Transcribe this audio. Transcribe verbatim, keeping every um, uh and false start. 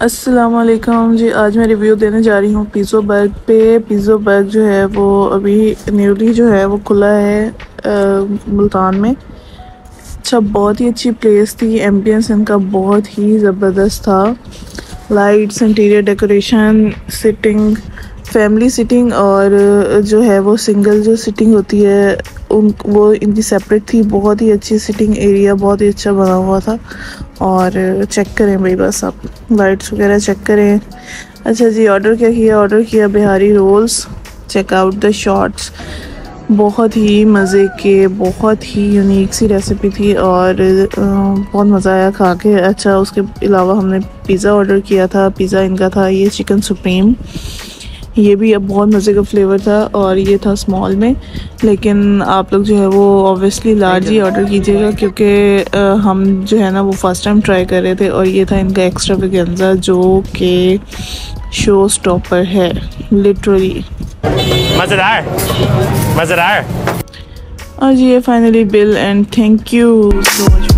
अस्सलाम वालेकुम जी। आज मैं रिव्यू देने जा रही हूँ पिज़्ज़ा बर्ग पे। पिज़्ज़ा बर्ग जो है वो अभी न्यूली जो है वो खुला है मुल्तान में। अच्छा, बहुत ही अच्छी प्लेस थी। एम्बियंस इनका बहुत ही ज़बरदस्त था। Lights, interior decoration, sitting, family sitting और जो है वो सिंगल जो सिटिंग होती है उन वो इनकी सेपरेट थी। बहुत ही अच्छी सिटिंग एरिया, बहुत ही अच्छा बना हुआ था। और चेक करें भाई, बस आप लाइट्स वगैरह चेक करें। अच्छा जी, ऑर्डर क्या किया? ऑर्डर किया Bihari rolls. Check out the shots. बहुत ही मज़े के, बहुत ही यूनिक सी रेसिपी थी और बहुत मज़ा आया खा के। अच्छा, उसके अलावा हमने पिज़्ज़ा ऑर्डर किया था। पिज़्ज़ा इनका था ये चिकन सुप्रीम। ये भी अब बहुत मज़े का फ्लेवर था और ये था स्मॉल में। लेकिन आप लोग जो है वो ऑब्वियसली लार्ज ही ऑर्डर कीजिएगा क्योंकि हम जो है ना वो फर्स्ट टाइम ट्राई कर रहे थे। और ये था इनका एक्स्ट्रावेगेंजा जो कि शो स्टॉपर है लिटरली। मज़ेदार मज़ेदार। और ये finally bill and thank you so much.